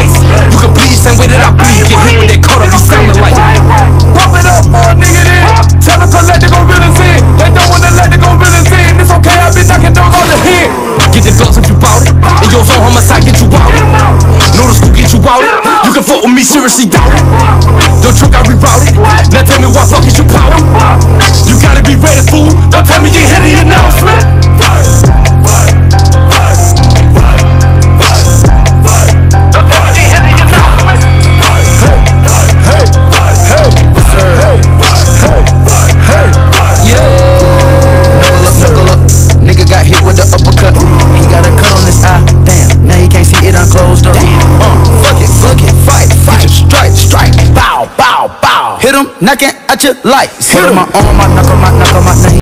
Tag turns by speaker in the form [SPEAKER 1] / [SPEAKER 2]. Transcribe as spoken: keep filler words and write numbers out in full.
[SPEAKER 1] ice. You can bleed same way that I bleed. Get hit with that cut up, you soundin' like.
[SPEAKER 2] Pump it up for a nigga then. Tell them to let the gorillas in. They don't wanna let the gorillas in. It's okay, I be knocking doors on the head.
[SPEAKER 1] Get the gloves if you bout it. And yours on homicide, get you out it. Know the school, get you out it. You can fuck with me, seriously doubt it. Don't trick, I reroute it. Now tell me why fuck is you power? You gotta be ready, fool. Don't tell me you hear the announcement.
[SPEAKER 3] Hit him, knocking at your lights. Hit him, my arm, my knuckle, my knuckle, my knee.